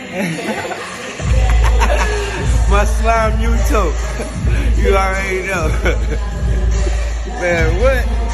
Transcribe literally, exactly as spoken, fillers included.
My slime Yuto. You already know. Man, what?